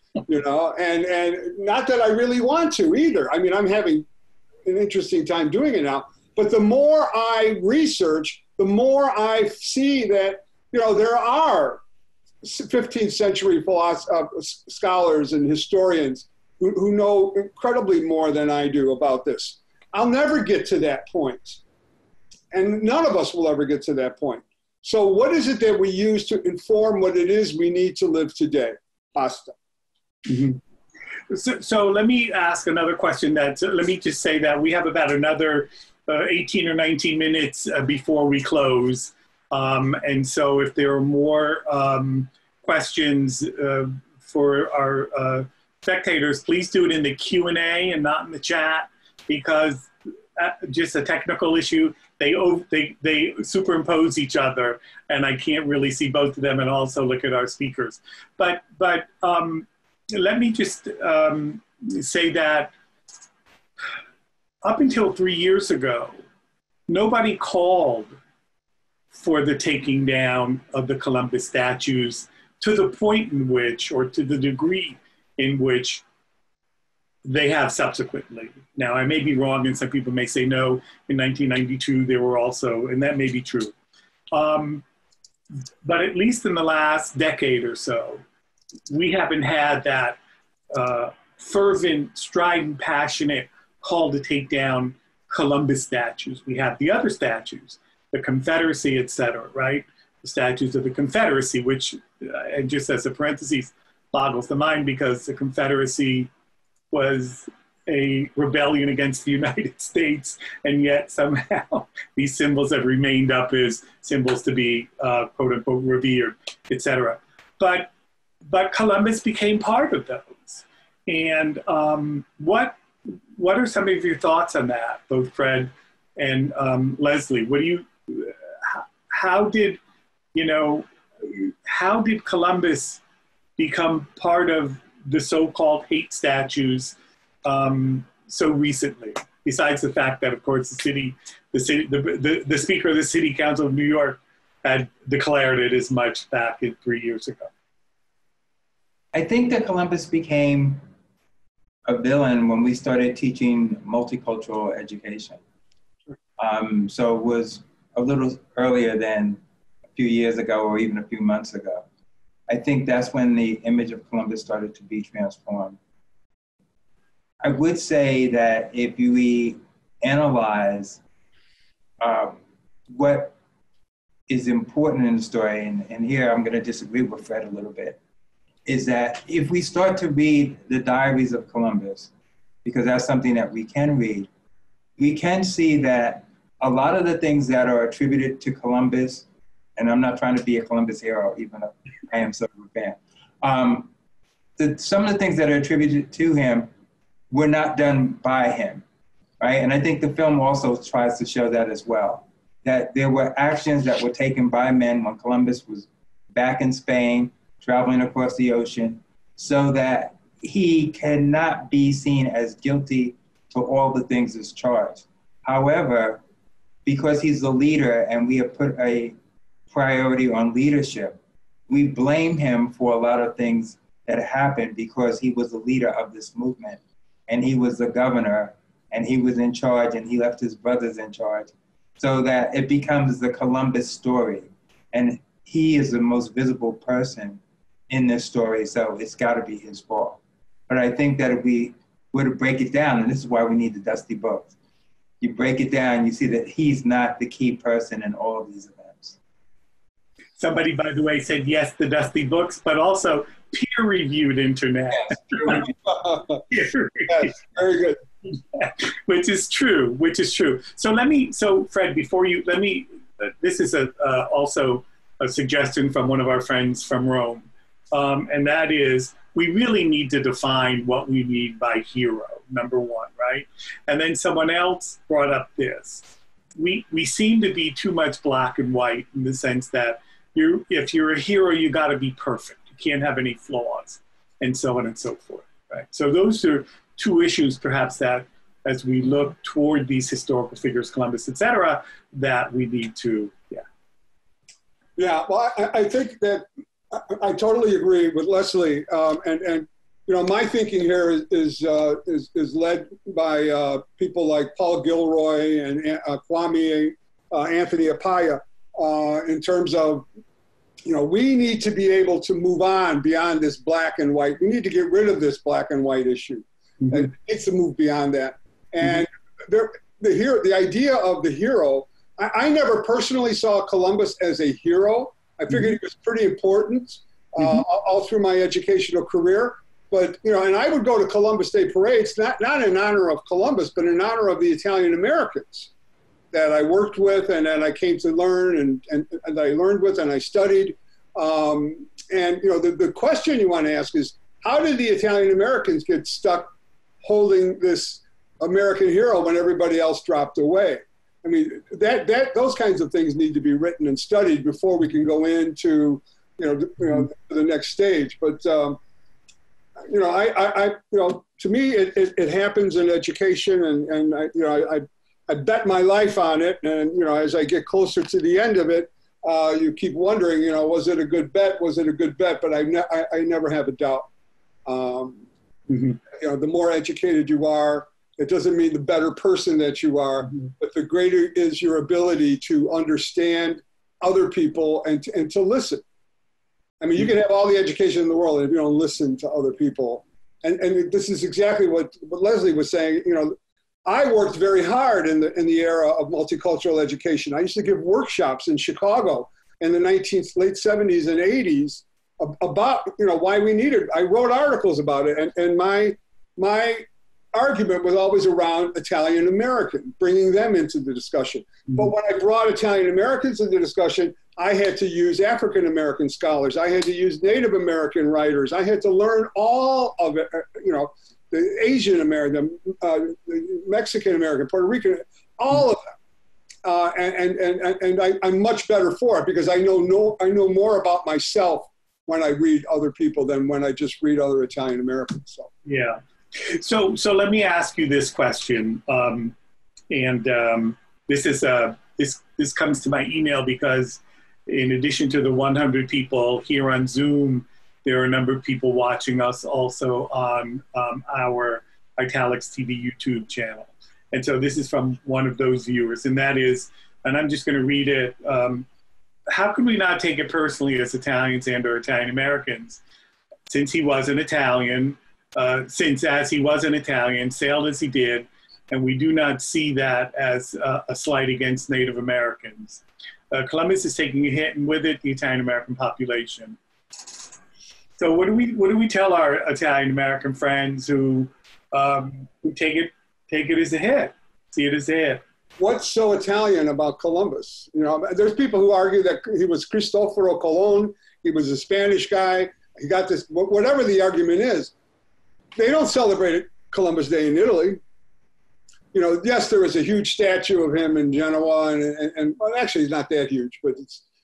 and not that I really want to either. I mean, I'm having an interesting time doing it now, but the more I research, the more I see that, there are 15th century scholars and historians who know incredibly more than I do about this. I'll never get to that point. And none of us will ever get to that point. So what is it that we use to inform what it is we need to live today? Asta. Mm-hmm. So let me ask another question. Let me just say that we have about another 18 or 19 minutes before we close. And so if there are more questions for our spectators, please do it in the Q&A and not in the chat, because just a technical issue, they superimpose each other, and I can't really see both of them and also look at our speakers. But let me just say that up until 3 years ago, nobody called for the taking down of the Columbus statues to the point in which, or to the degree in which, they have subsequently. Now, I may be wrong, and some people may say no, in 1992 there were also, and that may be true. But at least in the last decade or so, we haven't had that fervent, strident, passionate call to take down Columbus statues. We have the other statues, the Confederacy, et cetera, right? The statues of the Confederacy, which, and just as a parenthesis, boggles the mind, because the Confederacy was a rebellion against the United States, and yet somehow these symbols have remained up as symbols to be quote unquote revered, et cetera. But Columbus became part of those. And what are some of your thoughts on that, both Fred and Leslie? What do you, how did Columbus become part of the so-called hate statues so recently? Besides the fact that, of course, the Speaker of the City Council of New York had declared it as much back 3 years ago. I think that Columbus became a villain when we started teaching multicultural education. So it was a little earlier than a few years ago or even a few months ago. I think that's when the image of Columbus started to be transformed. I would say that if we analyze what is important in the story, and here I'm going to disagree with Fred a little bit, is that if we start to read the diaries of Columbus, because that's something that we can read, we can see that a lot of the things that are attributed to Columbus, and I'm not trying to be a Columbus hero, even though I am sort of a fan, some of the things that are attributed to him were not done by him, right? And I think the film also tries to show that as well, that there were actions that were taken by men when Columbus was back in Spain, traveling across the ocean, so that he cannot be seen as guilty for all the things that's charged. However, because he's the leader and we have put a priority on leadership, we blame him for a lot of things that happened because he was the leader of this movement, and he was the governor, and he was in charge, and he left his brothers in charge, so that it becomes the Columbus story. And he is the most visible person in this story, so it's got to be his fault. But I think that if we were to break it down, and this is why we need the Dusty Books, you break it down, you see that he's not the key person in all of these events. Somebody, by the way, said yes, the Dusty Books, but also peer-reviewed internet. Yes, yes, very good. Which is true. So Fred, this is also a suggestion from one of our friends from Rome. And that is, we really need to define what we mean by hero, number one, right? And then someone else brought up this. We seem to be too much black and white in the sense that if you're a hero, you got to be perfect. You can't have any flaws, and so on and so forth, right? So those are two issues, perhaps, that as we look toward these historical figures, Columbus, et cetera, that we need to, Yeah, well, I think that I totally agree with Leslie, and my thinking here is led by people like Paul Gilroy and Kwame Anthony Appiah in terms of, we need to be able to move on beyond this black and white. We need to get rid of this black and white issue. Mm-hmm. And it needs to move beyond that. And the idea of the hero I never personally saw Columbus as a hero. I figured he was pretty important all through my educational career. But, you know, and I would go to Columbus Day parades, not in honor of Columbus, but in honor of the Italian Americans that I worked with and that I came to learn and I learned with and I studied. And, you know, the question you want to ask is, how did the Italian Americans get stuck holding this American hero when everybody else dropped away? I mean, those kinds of things need to be written and studied before we can go into, the next stage. But, you know, to me, it happens in education, and I bet my life on it. And, you know, as I get closer to the end of it, you keep wondering, you know, was it a good bet? Was it a good bet? But I never have a doubt. You know, the more educated you are, it doesn't mean the better person that you are, but the greater is your ability to understand other people and to listen. I mean, you can have all the education in the world, and if you don't listen to other people, and this is exactly what Leslie was saying. You know, I worked very hard in the era of multicultural education. I used to give workshops in Chicago in the late 70s and 80s about, you know, why we needed. I wrote articles about it, and my argument was always around Italian American, bringing them into the discussion. But when I brought Italian Americans into the discussion, I had to use African American scholars. I had to use Native American writers. I had to learn all of it, you know, the Asian American, the Mexican American, Puerto Rican, all of them. And I'm much better for it because I know more about myself when I read other people than when I just read other Italian Americans. So. Yeah. So let me ask you this question, this comes to my email because in addition to the 100 people here on Zoom, there are a number of people watching us also on our Italics TV YouTube channel. And so this is from one of those viewers, and that is, and I'm just going to read it. How can we not take it personally as Italians and or Italian Americans, since he was an Italian, as he was an Italian, sailed as he did, and we do not see that as a slight against Native Americans. Columbus is taking a hit, and with it, the Italian American population. So what do we tell our Italian American friends who take it as a hit, see it as a hit? What's so Italian about Columbus? You know, there's people who argue that he was Cristoforo Colon, he was a Spanish guy, he got this, whatever the argument is. They don't celebrate Columbus Day in Italy. You know, yes, there is a huge statue of him in Genoa, and well, actually, it's not that huge, but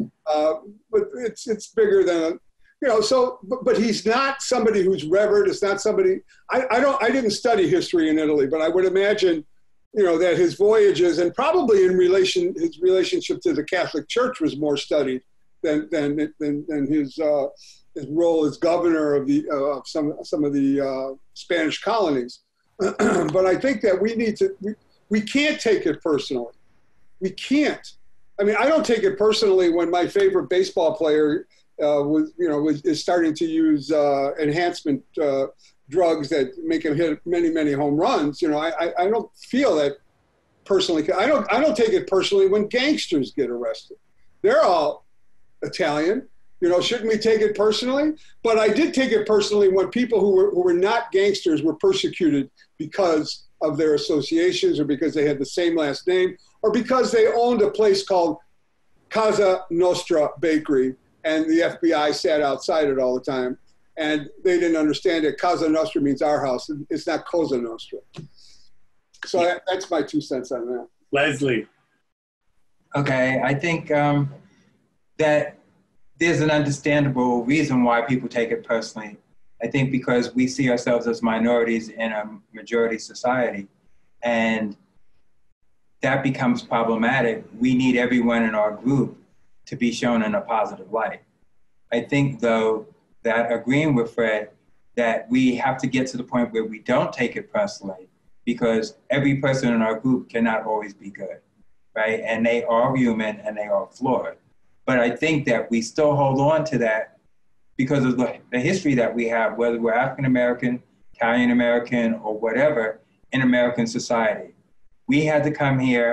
it's bigger than, you know. So, but he's not somebody who's revered. It's not somebody. I didn't study history in Italy, but I would imagine, you know, that his voyages and probably his relationship to the Catholic Church was more studied than his role as governor of some of the Spanish colonies. But I think that we can't take it personally. We can't. I mean, I don't take it personally when my favorite baseball player is starting to use enhancement drugs that make him hit many, many home runs. You know, I don't feel that personally. I don't take it personally when gangsters get arrested. They're all Italian. You know, shouldn't we take it personally? But I did take it personally when people who were not gangsters were persecuted because of their associations or because they had the same last name or because they owned a place called Casa Nostra Bakery and the FBI sat outside it all the time and they didn't understand it. Casa Nostra means our house. It's not Cosa Nostra. So that's my 2 cents on that. Leslie. Okay, I think that there's an understandable reason why people take it personally. I think because we see ourselves as minorities in a majority society, and that becomes problematic. We need everyone in our group to be shown in a positive light. I think, though, that agreeing with Fred, that we have to get to the point where we don't take it personally, because every person in our group cannot always be good, right? And they are human and they are flawed. But I think that we still hold on to that because of the history that we have, whether we're African-American, Italian-American, or whatever, in American society. We had to come here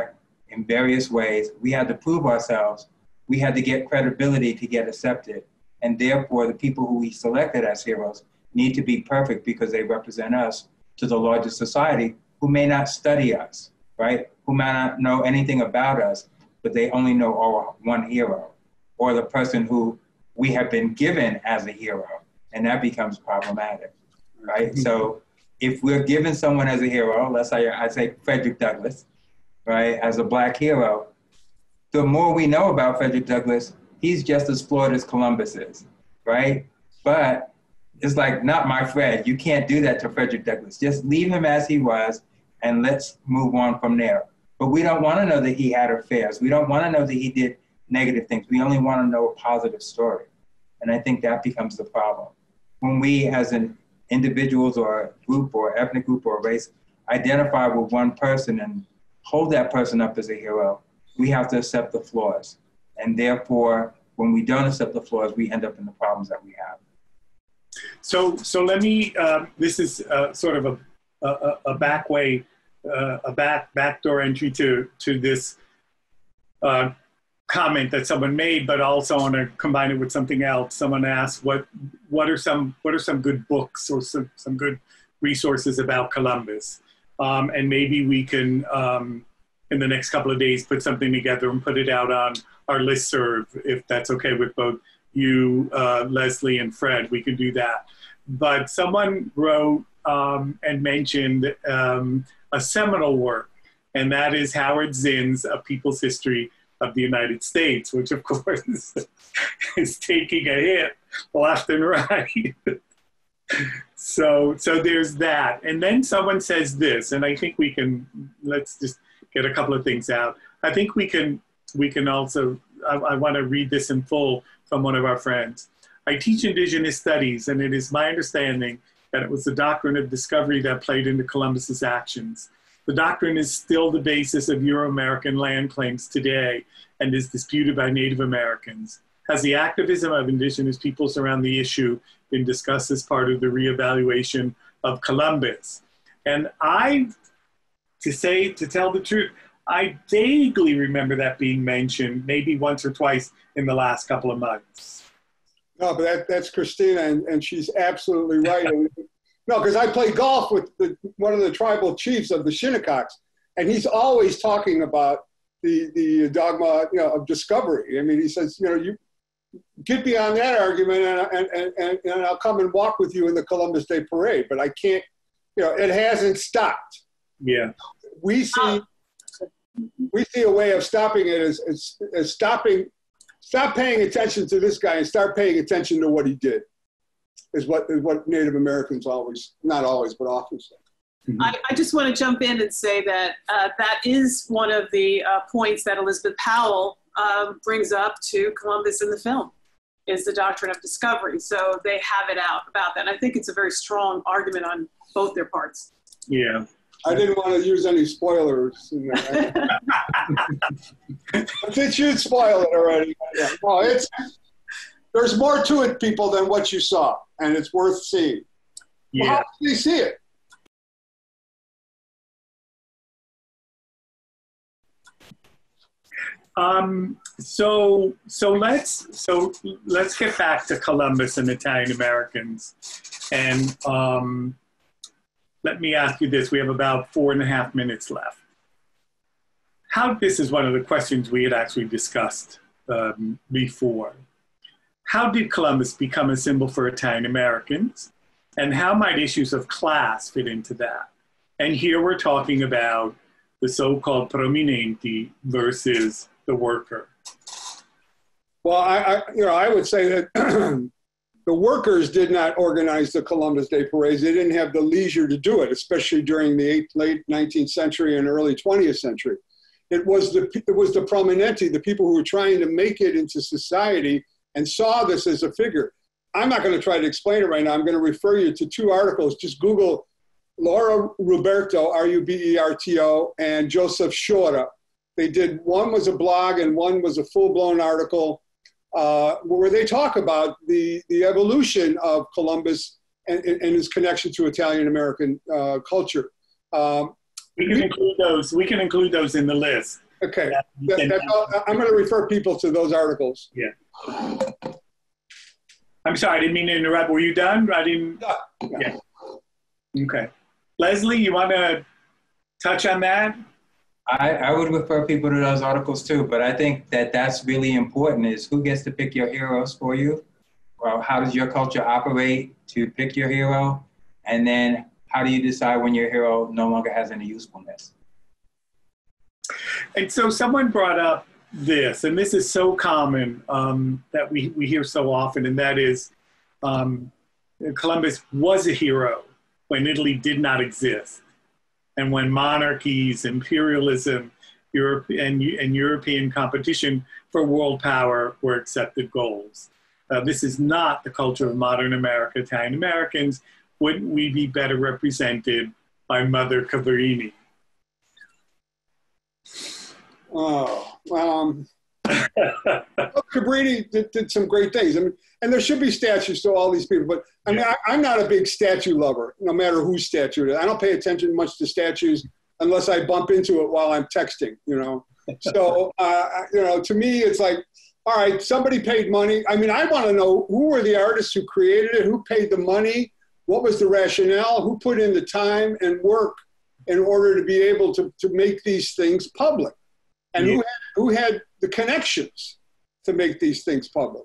in various ways. We had to prove ourselves. We had to get credibility to get accepted. And therefore, the people who we selected as heroes need to be perfect because they represent us to the larger society who may not study us, right? Who may not know anything about us, but they only know our one hero, or the person who we have been given as a hero. And that becomes problematic, right? So if we're given someone as a hero, let's say I say Frederick Douglass, right, as a Black hero, the more we know about Frederick Douglass, he's just as flawed as Columbus is, right? But it's like, not my Fred. You can't do that to Frederick Douglass. Just leave him as he was and let's move on from there. But we don't want to know that he had affairs. We don't want to know that he did negative things. We only want to know a positive story. And I think that becomes the problem. When we as an individuals or a group or ethnic group or race identify with one person and hold that person up as a hero, we have to accept the flaws. And therefore, when we don't accept the flaws, we end up in the problems that we have. So let me, this is sort of a backdoor entry to this comment that someone made, but also I want to combine it with something else. Someone asked, what are some good books or some good resources about Columbus? And maybe we can, in the next couple of days, put something together and put it out on our listserv, if that's okay with both you, Leslie, and Fred. We can do that. But someone wrote and mentioned a seminal work, and that is Howard Zinn's A People's History of the United States, which of course is taking a hit left and right. So there's that. And then someone says this, and I think we can, let's just get a couple of things out. I think we can also, I want to read this in full from one of our friends. I teach Indigenous studies, and it is my understanding that it was the doctrine of discovery that played into Columbus's actions. The doctrine is still the basis of Euro-American land claims today and is disputed by Native Americans. Has the activism of Indigenous peoples around the issue been discussed as part of the reevaluation of Columbus? And to tell the truth, I vaguely remember that being mentioned maybe once or twice in the last couple of months. No, but that's Christina, and she's absolutely right. No, because I play golf with one of the tribal chiefs of the Shinnecocks, and he's always talking about the dogma, of discovery. I mean, he says, you get beyond that argument, and I'll come and walk with you in the Columbus Day Parade. But I can't, it hasn't stopped. Yeah, we see a way of stopping it as stop paying attention to this guy and start paying attention to what he did. Is what Native Americans not always, but often say. Mm-hmm. I just want to jump in and say that that is one of the points that Elizabeth Powell brings up to Columbus in the film, is the doctrine of discovery. So they have it out about that. And I think it's a very strong argument on both their parts. Yeah. I didn't want to use any spoilers in there. But you spoil it already. Yeah. No, there's more to it, people, than what you saw, and it's worth seeing. Yeah. Well, how did you see it? So let's get back to Columbus and Italian Americans, and let me ask you this. We have about 4.5 minutes left. This is one of the questions we had actually discussed before. How did Columbus become a symbol for Italian Americans? And how might issues of class fit into that? And here we're talking about the so-called prominenti versus the worker. Well, I would say that the workers did not organize the Columbus Day parades. They didn't have the leisure to do it, especially during the late 19th century and early 20th century. It was the prominenti, the people who were trying to make it into society and saw this as a figure. I'm not going to try to explain it right now. I'm going to refer you to 2 articles. Just Google Laura Ruberto, R-U-B-E-R-T-O, and Joseph Shora. One was a blog and one was a full-blown article where they talk about the evolution of Columbus and his connection to Italian-American culture. We can include those in the list. Okay, that's all. I'm going to refer people to those articles. Yeah. I'm sorry, I didn't mean to interrupt. Were you done? I didn't. Yeah. Okay. Leslie, you want to touch on that? I would refer people to those articles too, but I think that that's really important is who gets to pick your heroes for you? Well, how does your culture operate to pick your hero? And then how do you decide when your hero no longer has any usefulness? And so someone brought up this, and this is so common that we hear so often, and that is Columbus was a hero when Italy did not exist. And when monarchies, imperialism, and European competition for world power were accepted goals. This is not the culture of modern America. Italian Americans, wouldn't we be better represented by Mother Cabrini? Oh, Cabrini did some great things. I mean, and there should be statues to all these people, but I mean, I'm not a big statue lover, no matter whose statue it is. I don't pay attention much to statues unless I bump into it while I'm texting, you know? So, you know, to me, it's like, all right, somebody paid money. I mean, I want to know who were the artists who created it, who paid the money, what was the rationale, who put in the time and work in order to be able to make these things public, and who had the connections to make these things public.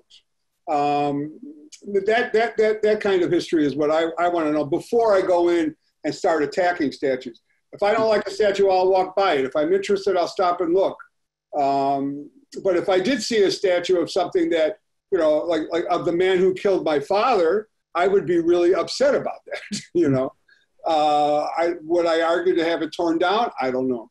That kind of history is what I want to know before I go in and start attacking statues. If I don't like a statue, I'll walk by it. If I'm interested, I'll stop and look. But if I did see a statue of something that, you know, like of the man who killed my father, I would be really upset about that. You know, would I argue to have it torn down? I don't know.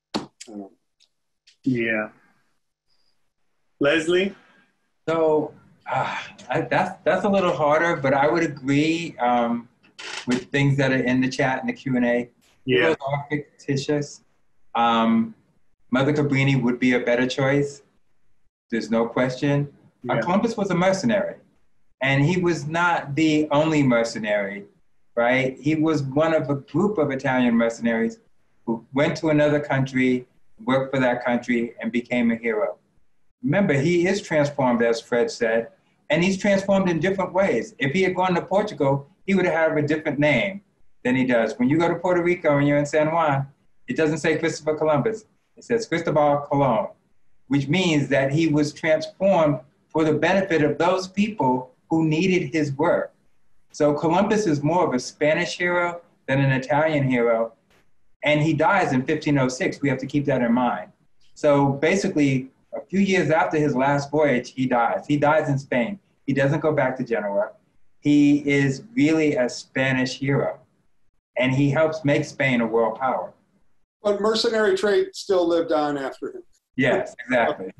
Yeah. Leslie? So that's a little harder, but I would agree with things that are in the chat and the Q&A. Yeah. Those are fictitious. Mother Cabrini would be a better choice. There's no question. Yeah. Columbus was a mercenary, and he was not the only mercenary, right? He was one of a group of Italian mercenaries who went to another country, worked for that country, and became a hero. Remember, he is transformed, as Fred said, and he's transformed in different ways. If he had gone to Portugal, he would have a different name than he does. When you go to Puerto Rico and you're in San Juan, it doesn't say Christopher Columbus. It says Cristobal Colon, which means that he was transformed for the benefit of those people who needed his work. So Columbus is more of a Spanish hero than an Italian hero, and he dies in 1506. We have to keep that in mind. So basically, a few years after his last voyage, he dies. He dies in Spain. He doesn't go back to Genoa. He is really a Spanish hero, and he helps make Spain a world power. But mercenary trade still lived on after him. Yes, exactly.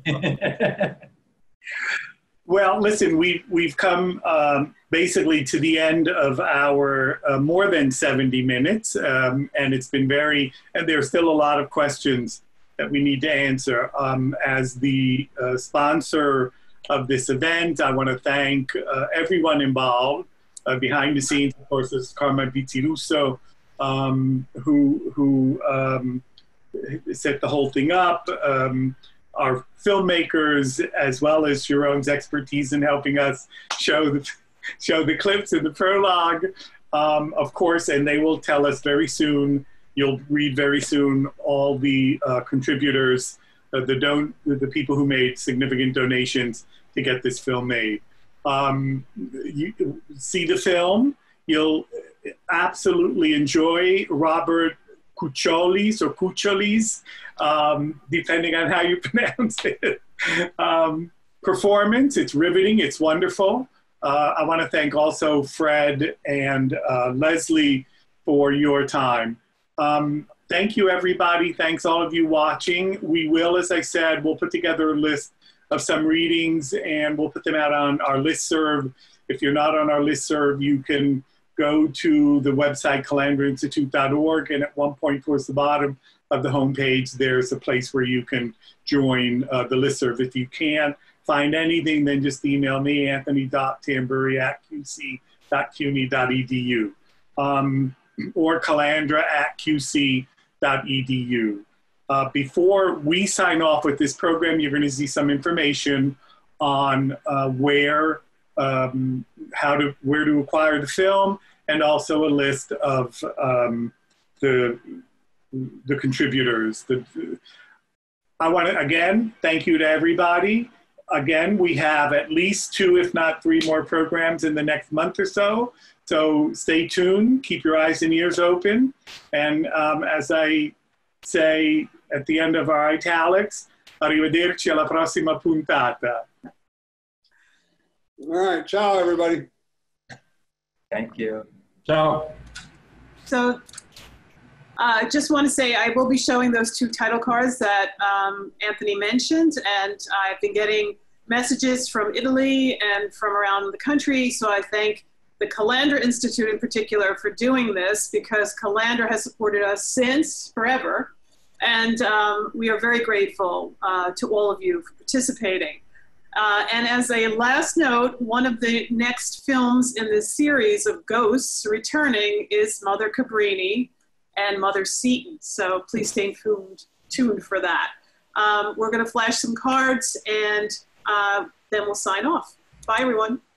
Well, listen, we've come basically to the end of our more than 70 minutes, and it's been and there's still a lot of questions that we need to answer. As the sponsor of this event, I want to thank everyone involved. Behind the scenes, of course, is Carmen Pizzirusso, who set the whole thing up. Our filmmakers, as well as Jerome's expertise in helping us show the clips in the prologue, of course, and they will tell us very soon. You'll read very soon all the contributors, the people who made significant donations to get this film made. You see the film, you'll absolutely enjoy Robert Cuccioli's or Cuccioli's, depending on how you pronounce it. Performance, it's riveting, it's wonderful. I want to thank also Fred and Leslie for your time. Thank you, everybody. Thanks all of you watching. We will, as I said, we'll put together a list of some readings and we'll put them out on our listserv. If you're not on our listserv, you can go to the website calandrainstitute.org, and at one point towards the bottom of the homepage, there's a place where you can join the listserv. If you can't find anything, then just email me, anthony.tamburi@qc.cuny.edu, or calandra@qc.edu. Before we sign off with this program, you're going to see some information on where to acquire the film, and also a list of the contributors. I want to, again, thank you to everybody. Again, we have at least 2, if not 3 more programs in the next month or so. So stay tuned, keep your eyes and ears open. And as I say at the end of our italics, arrivederci alla prossima puntata. All right, ciao, everybody. Thank you. Ciao. So I just want to say I will be showing those 2 title cards that Anthony mentioned, and I've been getting messages from Italy and from around the country, so I thank the Calandra Institute in particular for doing this, because Calandra has supported us since forever, and we are very grateful to all of you for participating. And as a last note, one of the next films in this series of ghosts returning is Mother Cabrini and Mother Seton. So please stay tuned for that. We're going to flash some cards, and then we'll sign off. Bye, everyone.